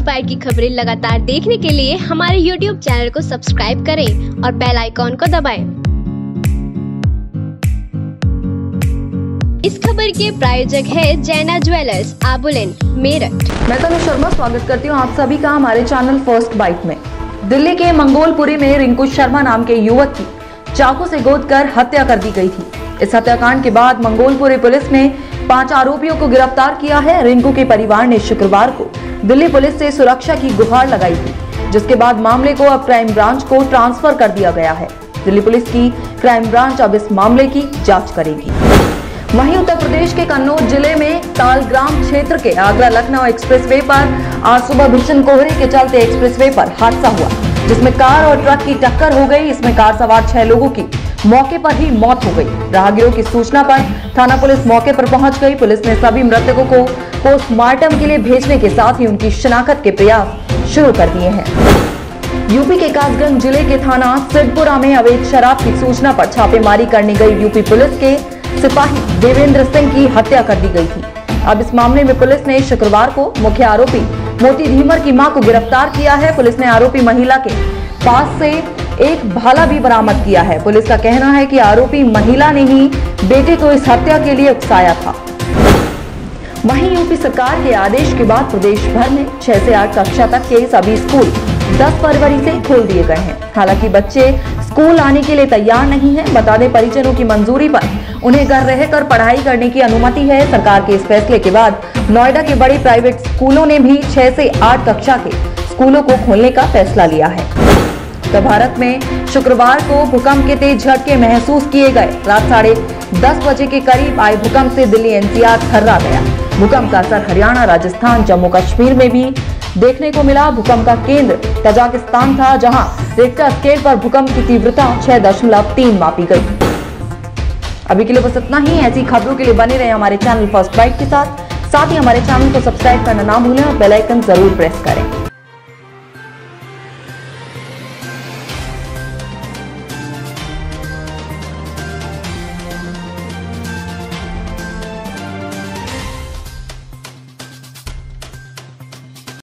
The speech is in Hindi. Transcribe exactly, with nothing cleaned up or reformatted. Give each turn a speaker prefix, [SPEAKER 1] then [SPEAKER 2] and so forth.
[SPEAKER 1] बाइट की खबरें लगातार देखने के लिए हमारे यूट्यूब चैनल को सब्सक्राइब करें और बेल आइकॉन को दबाएं। इस खबर के प्रायोजक है जैना ज्वेलर्स, आबुलेन, मेरठ।
[SPEAKER 2] मैं तनु शर्मा स्वागत करती हूँ आप सभी का हमारे चैनल फर्स्ट बाइट में। दिल्ली के मंगोलपुरी में रिंकू शर्मा नाम के युवक की चाकू से गोद कर हत्या कर दी गई थी। इस हत्याकांड के बाद मंगोलपुरी पुलिस ने पांच आरोपियों को गिरफ्तार किया है। रिंकू के परिवार ने शुक्रवार को दिल्ली पुलिस से सुरक्षा की गुहार लगाई थी, जिसके बाद मामले को अब क्राइम ब्रांच को ट्रांसफर कर दिया गया है। दिल्ली पुलिस की क्राइम ब्रांच अब इस मामले की जांच करेगी। वहीं उत्तर प्रदेश के कन्नौज जिले में तालग्राम क्षेत्र के आगरा लखनऊ एक्सप्रेसवे पर आज सुबह भीषण कोहरे के चलते एक्सप्रेसवे पर हादसा हुआ, जिसमें कार और ट्रक की टक्कर हो गई। इसमें कार सवार छह लोगों की मौके पर ही मौत हो गई। राहगीरों की सूचना पर थाना पुलिस मौके पर पहुंच गई। पुलिस ने सभी मृतकों को पोस्टमार्टम के लिए भेजने के साथ ही उनकी शिनाख्त के प्रयास शुरू कर दिए हैं। यूपी के कासगंज जिले के थाना सिद्धपुरा में अवैध शराब की सूचना पर छापेमारी करने गई यूपी पुलिस के सिपाही देवेंद्र सिंह की हत्या कर दी गई थी। अब इस मामले में पुलिस ने शुक्रवार को मुख्य आरोपी मोती धीमर की मां को गिरफ्तार किया है। पुलिस ने आरोपी महिला के पास से एक भाला भी बरामद किया है। पुलिस का कहना है कि आरोपी महिला ने ही बेटे को इस हत्या के लिए उकसाया था। वहीं यूपी सरकार के आदेश के बाद प्रदेश भर में छह से आठ कक्षा तक के सभी स्कूल दस फरवरी से खोल दिए गए हैं। हालांकि बच्चे स्कूल आने के लिए तैयार नहीं हैं। बता दें, परिजनों की मंजूरी पर उन्हें घर रहकर पढ़ाई करने की अनुमति है। सरकार के इस फैसले के बाद नोएडा के बड़े प्राइवेट स्कूलों ने भी छह से आठ कक्षा के स्कूलों को खोलने का फैसला लिया है। तो भारत में शुक्रवार को भूकंप के तेज झटके महसूस किए गए। रात साढ़े दस बजे के करीब आए भूकंप से दिल्ली एनसीआर थर्रा गया। भूकंप का असर हरियाणा, राजस्थान, जम्मू कश्मीर में भी देखने को मिला। भूकंप का केंद्र तजाकिस्तान था, जहां रिक्टर स्केल पर भूकंप की तीव्रता छह दशमलव तीन मापी गई। अभी के लिए बस इतना ही। ऐसी खबरों के लिए बने रहे हमारे चैनल फर्स्ट बाइट के साथ। साथ ही हमारे चैनल को सब्सक्राइब करना ना भूलें और बेल आइकन जरूर प्रेस करें।